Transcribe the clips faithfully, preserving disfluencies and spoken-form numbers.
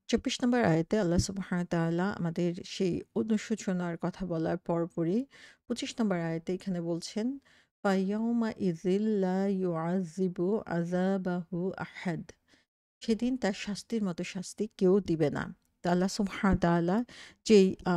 চব্বিশ নম্বর আয়াতে আল্লাহ সুবহানাহু ওয়া তাআলা আমাদের সেই অনুশোচনার কথা বলার পরপরই পঁচিশ নম্বর আয়াতে এখানে বলছেন, ফায়াউমা ইযিল লা ইউআযযিবু আযাবাহু আহাদ। সেদিন তার শাস্তির মতো শাস্তি কেউ দিবে না। তো আল্লাহ সুবহানাহু ওয়া তাআলা যেই আ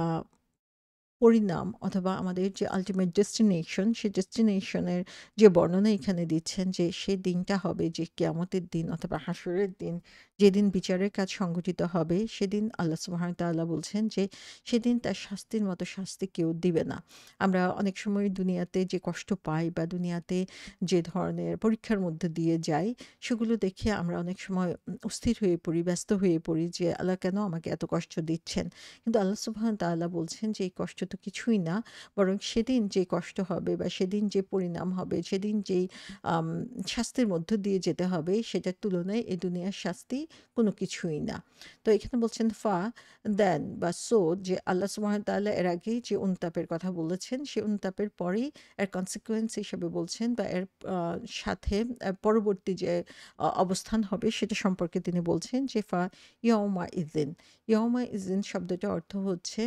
পরিণাম অথবা আমাদের যে আল্টিমেট ডেস্টিনেশন, সেই ডেস্টিনেশনের যে বর্ণনা এখানে দিচ্ছেন যে সে দিনটা হবে যে কিয়ামতের দিন অথবা হাসরের দিন, যেদিন বিচারের কাজ সংঘটিত হবে, সেদিন আল্লাহ সুবহানাহু ওয়া তাআলা বলছেন যে সেদিন তার শাস্তির মতো শাস্তি কেউ দিবে না। আমরা অনেক সময় দুনিয়াতে যে কষ্ট পাই বা দুনিয়াতে যে ধরনের পরীক্ষার মধ্যে দিয়ে যাই, সেগুলো দেখে আমরা অনেক সময় উম অস্থির হয়ে পড়ি, ব্যস্ত হয়ে পড়ি যে আল্লাহ কেন আমাকে এত কষ্ট দিচ্ছেন? কিন্তু আল্লাহ সুবহানাহু ওয়া তাআলা বলছেন যে এই কষ্ট তো কিছুই না। বরং সেদিন যে কষ্ট হবে বা সেদিন যে পরিণাম হবে, সেদিন যেই আম শাস্তির মধ্য দিয়ে যেতে হবে সেটার তুলনায় এই দুনিয়ার শাস্তি কোনো কিছুই না। তো এখানে বলছেন ফা দেন বা সো যে আল্লাহ সুবহানাহু ওয়া তাআলা এর আগেই যে অনুতাপের কথা বলেছেন, সেই অনুতাপের পরেই এর কনসিকুয়েন্স হিসেবে বলছেন বা এর আ সাথে আ পরবর্তী যে অ অবস্থান হবে সেটা সম্পর্কে তিনি বলছেন যে ফা ইয়াউমা ইযিন। ইয়মা ইজিন শব্দটার অর্থ হচ্ছে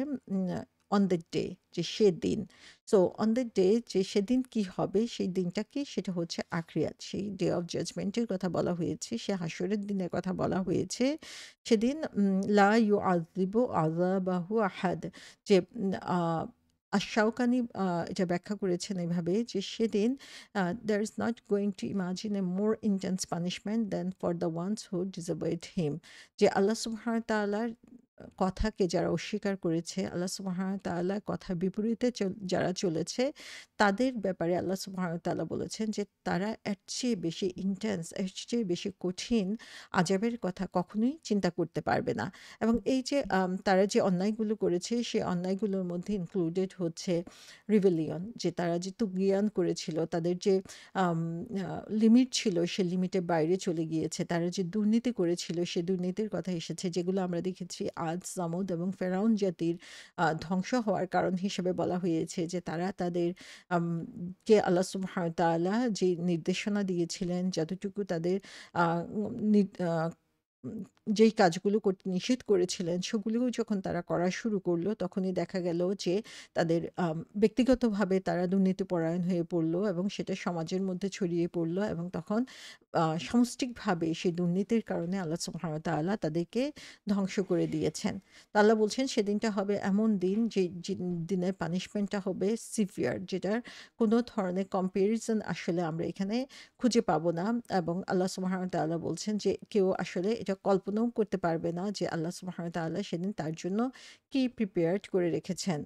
অন দ্য ডে, যে সেদিন। সো অন দ্য ডে যে সেদিন কি হবে সেই দিনটা কি, সেটা হচ্ছে আখিরাত, সেই ডে অফ জাজমেন্টের কথা বলা হয়েছে, সে হাসরের দিনের কথা বলা হয়েছে। সেদিন উম, লা ইউ আজিবু আজাবাহু আহাদ, যে উম, আহ, আশাউকানি এটা ব্যাখ্যা করেছেন এভাবে যে সেদিন there is not going to imagine a more intense punishment than for the ones who disobeyed him. যে আল্লাহ সুবহানাহু ওয়া তাআলার কথাকে যারা অস্বীকার করেছে, আল্লাহ সুবহানাহু ওয়া তাআলার কথার বিপরীতে চল যারা চলেছে, তাদের ব্যাপারে আল্লাহ সুবহানাহু ওয়া তাআলা বলেছেন যে তারা এর চেয়ে বেশি ইনটেন্স, এর চেয়ে বেশি কঠিন আযাবের কথা কখনোই চিন্তা করতে পারবে না। এবং এই যে আম তারা যে অন্যায়গুলো করেছে, সেই অন্যায়গুলোর মধ্যে ইনক্লুডেড হচ্ছে রিবেলিয়ন, যে তারা যে তুগয়ান করেছিল, তাদের যে আম আ লিমিট ছিল সে লিমিটের বাইরে চলে গিয়েছে। তারা যে দুর্নীতি করেছিল সে দুর্নীতির কথা এসেছে, যেগুলো আমরা দেখেছি আদ, সামুদ এবং ফেরাউন জাতির আ ধ্বংস হওয়ার কারণ হিসেবে বলা হয়েছে যে তারা তাদের আম কে আল্লাহ সুবহানাহু ওয়া তাআলা যে নির্দেশনা দিয়েছিলেন, যতটুকু তাদের আ উম নি আ উম যেই কাজগুলো করতে নিষেধ করেছিলেন সেগুলোও যখন তারা করা শুরু করল, তখনই দেখা গেল যে তাদের আম ব্যক্তিগতভাবে তারা দুর্নীতিপরায়ণ হয়ে পড়ল এবং সেটা সমাজের মধ্যে ছড়িয়ে পড়ল এবং তখন আ সামষ্টিকভাবে সেই দুর্নীতির কারণে আল্লাহ সুবহানাহু ওয়া তাআলা তাদেরকে ধ্বংস করে দিয়েছেন। তো আল্লাহ বলছেন সেদিনটা হবে এমন দিন যে যে দিনের পানিশমেন্টটা হবে সিভিয়ার, যেটার কোনো ধরনের কম্প্যারিজন আসলে আমরা এখানে খুঁজে পাবো না। এবং আল্লাহ সুবহানাহু ওয়া তাআলা বলছেন যে কেউ আসলে এটা কল্পনাও করতে পারবে না যে আল্লাহ সুবহানাহু ওয়া তাআলা সেদিন তার জন্য কি প্রিপেয়ার্ড করে রেখেছেন।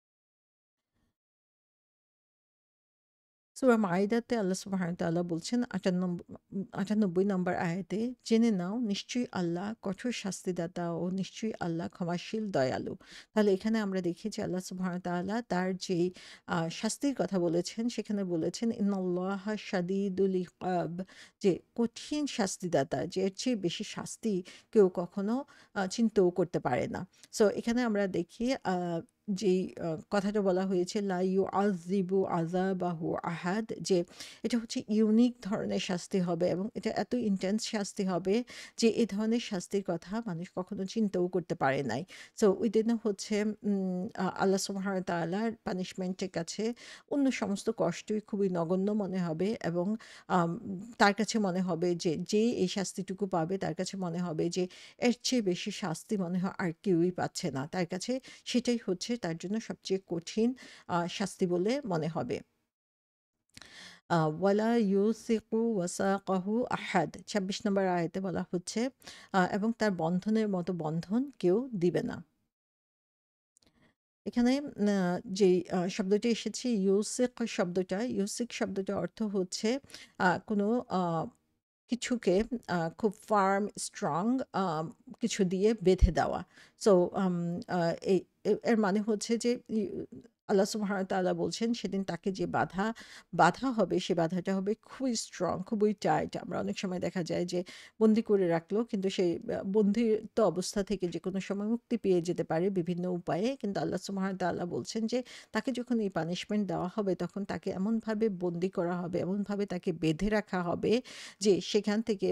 সূরা মাইদাতে আল্লাহ সুবহানাহু ওয়া তাআলা বলছেন আটান্ন উম আটানব্বই নম্বর আয়াতে, "জেনে নাও নিশ্চয়ই আল্লাহ কঠোর শাস্তিদাতা ও নিশ্চয়ই আল্লাহ ক্ষমাশীল দয়ালু।" তাহলে এখানে আমরা দেখি যে আল্লাহ সুবহানাহু ওয়া তাআলা তার যেই আ শাস্তির কথা বলেছেন সেখানে বলেছেন ইন্নাল্লাহা শাদীদুল ইকাব, যে কঠিন শাস্তিদাতা, যে এর চেয়ে বেশি শাস্তি কেউ কখনো আ চিন্তাও করতে পারে না। সো এখানে আমরা দেখি আ যেই আ কথাটা বলা হয়েছে লা ইউআযযিবু আযাবাহু আহাদ, যে এটা হচ্ছে ইউনিক ধরনের শাস্তি হবে এবং এটা এত ইনটেন্স শাস্তি হবে যে এ ধরনের শাস্তির কথা মানুষ কখনো চিন্তাও করতে পারে নাই। সো ওইদিনে হচ্ছে উম আ আল্লাহ সুবহানাহু ওয়া তাআলার পানিশমেন্টের কাছে অন্য সমস্ত কষ্টই খুবই নগণ্য মনে হবে এবং আম তার কাছে মনে হবে যে, যে এই শাস্তিটুকু পাবে তার কাছে মনে হবে যে এর চেয়ে বেশি শাস্তি মনে হয় আর কেউই পাচ্ছে না। তার কাছে সেটাই হচ্ছে তার জন্য সবচেয়ে কঠিন আ শাস্তি বলে মনে হবে। আ ওয়ালা ইউসিকু ওয়াসাকাহু আহাদ, ছাব্বিশ নম্বর আয়াতে বলা হচ্ছে আ এবং তার বন্ধনের মতো বন্ধন কেউ দিবে না। এখানে আ যেই আ শব্দটি এসেছে ইউসিক শব্দটা, ইউসিক শব্দটার অর্থ হচ্ছে আ কোনো আ কিছুকে আ খুব ফার্ম, স্ট্রং আম কিছু দিয়ে বেঁধে দেওয়া। সো আম আ এই এ এর মানে হচ্ছে যে ই আল্লাহ সুবহানাহু ওয়া তাআলা বলছেন সেদিন তাকে যে বাধা বাধা হবে সে বাধাটা হবে খুবই স্ট্রং, খুবই টাইট। আমরা অনেক সময় দেখা যায় যে বন্দী করে রাখলো কিন্তু সেই আ বন্ধিত্ব অবস্থা থেকে যেকোনো সময় মুক্তি পেয়ে যেতে পারে বিভিন্ন উপায়ে। কিন্তু আল্লাহ সুবহানাহু ওয়া তাআলা বলছেন যে তাকে যখন এই পানিশমেন্ট দেওয়া হবে তখন তাকে এমনভাবে বন্দী করা হবে, এমনভাবে তাকে বেঁধে রাখা হবে যে সেখান থেকে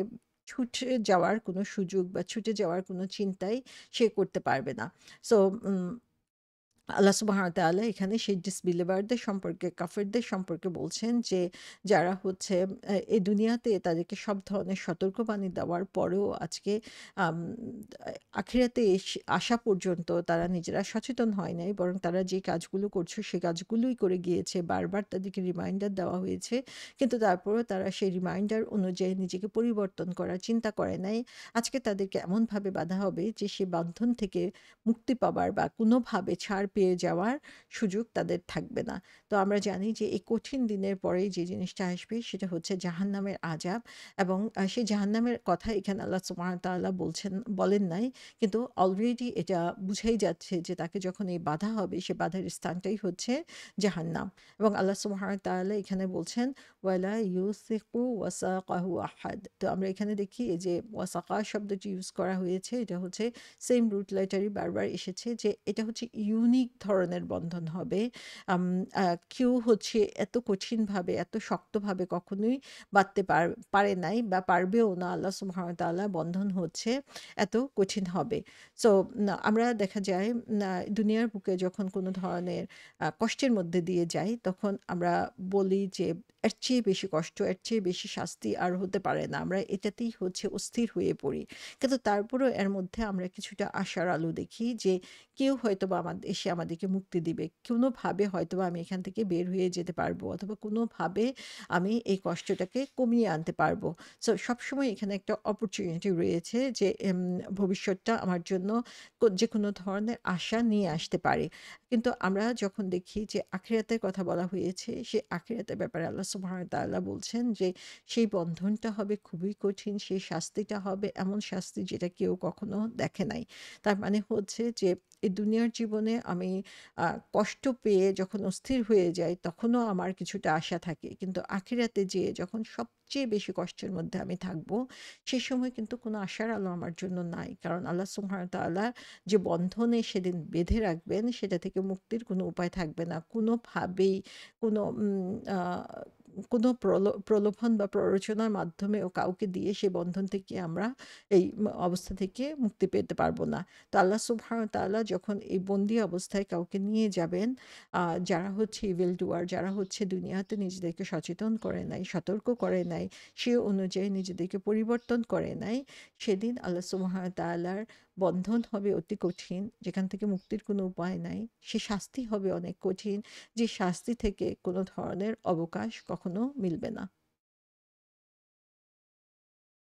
ছুটে যাওয়ার কোনো সুযোগ বা ছুটে যাওয়ার কোনো চিন্তাই সে করতে পারবে না। সো উম আল্লাহ সুবহানাহু ওয়া তাআলা এখানে সেই ডিসবিলিভারদের সম্পর্কে, কাফিরদের সম্পর্কে বলছেন যে, যারা হচ্ছে আ এই দুনিয়াতে তাদেরকে সব ধরনের সতর্কবাণী দেওয়ার পরেও আজকে আম আ আখিরাতে এস আসা পর্যন্ত তারা নিজেরা সচেতন হয় নাই। বরং তারা যে কাজগুলো করছে, সে কাজগুলোই করে গিয়েছে। বারবার তাদেরকে রিমাইন্ডার দেওয়া হয়েছে। কিন্তু তারপরেও তারা সেই রিমাইন্ডার অনুযায়ী নিজেকে পরিবর্তন করার চিন্তা করে নাই। আজকে তাদেরকে এমনভাবে বাঁধা হবে যে, সে বান্ধন থেকে মুক্তি পাবার বা কোনোভাবে ছাড় পেয়ে যাওয়ার সুযোগ তাদের থাকবে না। তো আমরা জানি যে এই কঠিন দিনের পরেই যে জিনিসটা আসবে সেটা হচ্ছে জাহান্নামের আযাব, এবং আ সেই জাহান্নামের কথা এখানে আল্লাহ সুবহানাহু ওয়া তাআলা বলছেন বলেন নাই। কিন্তু অলরেডি এটা বুঝাই যাচ্ছে যে তাকে যখন এই বাধা হবে, সে বাধার স্থানটাই হচ্ছে জাহান্নাম। এবং আল্লাহ সুবহানাহু ওয়া তাআলা এখানে বলছেন, ওয়ালা ইউসিকু ওয়াসাকাহু আহাদ। তো আমরা এখানে দেখি এই যে ওয়াসাকা শব্দটি ইউজ করা হয়েছে, এটা হচ্ছে সেম রুট লেটারই বারবার এসেছে, যে এটা হচ্ছে ইউনিক ধরনের বন্ধন হবে। আম আ কেউ হচ্ছে এত কঠিনভাবে, এত শক্তভাবে কখনোই বাঁধতে পার পারে নাই বা পারবেও না। আল্লাহ সুবহানাহু ওয়া তাআলা বন্ধন হচ্ছে এত কঠিন হবে। সো না আমরা দেখা যায় না, দুনিয়ার বুকে যখন কোনো ধরনের আ কষ্টের মধ্যে দিয়ে যাই, তখন আমরা বলি যে এর চেয়ে বেশি কষ্ট, এর চেয়ে বেশি শাস্তি আর হতে পারে না। আমরা এটাতেই হচ্ছে অস্থির হয়ে পড়ি। কিন্তু তারপরেও এর মধ্যে আমরা কিছুটা আশার আলো দেখি যে কেউ হয়তোবা আমাদ এসে আমাদেরকে মুক্তি দিবে। কোনোভাবে হয়তোবা আমি এখান থেকে বের হয়ে যেতে পারবো, অথবা কোনোভাবে আমি এই কষ্টটাকে কমিয়ে আনতে পারবো। সো সবসময় এখানে একটা অপরচুনিটি রয়েছে যে এম ভবিষ্যৎটা আমার জন্য কো যেকোনো ধরনের আশা নিয়ে আসতে পারে। কিন্তু আমরা যখন দেখি যে আখিরাতের কথা বলা হয়েছে, সেই আখিরাতের ব্যাপারে আল্লাহ সুবহানাহু ওয়া তাআলা বলছেন যে সেই বন্ধনটা হবে খুবই কঠিন, সেই শাস্তিটা হবে এমন শাস্তি যেটা কেউ কখনো দেখে নাই। তার মানে হচ্ছে যে এই দুনিয়ার জীবনে আমি আ কষ্ট পেয়ে যখন অস্থির হয়ে যাই, তখনও আমার কিছুটা আশা থাকে। কিন্তু আখিরাতে যেয়ে যখন সবচেয়ে বেশি কষ্টের মধ্যে আমি থাকবো, সে সময় কিন্তু কোনো আশার আলো আমার জন্য নাই। কারণ আল্লাহ সুবহানাহু ওয়া তাআলা যে বন্ধনে সেদিন বেঁধে রাখবেন, সেটা থেকে মুক্তির কোনো উপায় থাকবে না। কোনোভাবেই কোনো উম আ কোনো প্রলো প্রলোভন বা প্ররোচনার মাধ্যমেও কাউকে দিয়ে সেই বন্ধন থেকে আমরা এই ম অবস্থা থেকে মুক্তি পেতে পারবো না। তো আল্লাহ সুবহানাহু ওয়া তাআলা যখন এই বন্দি অবস্থায় কাউকে নিয়ে যাবেন, আ যারা হচ্ছে ইভিল ডুয়ার, যারা হচ্ছে দুনিয়াতে নিজেদেরকে সচেতন করে নাই, সতর্ক করে নাই, সে অনুযায়ী নিজেদেরকে পরিবর্তন করে নাই, সেদিন আল্লাহ সুবহানাহু ওয়া তাআলার বন্ধন হবে অতি কঠিন, যেখান থেকে মুক্তির কোনো উপায় নাই। সে শাস্তি হবে অনেক কঠিন, যে শাস্তি থেকে কোনো ধরনের অবকাশ কখনো মিলবে না।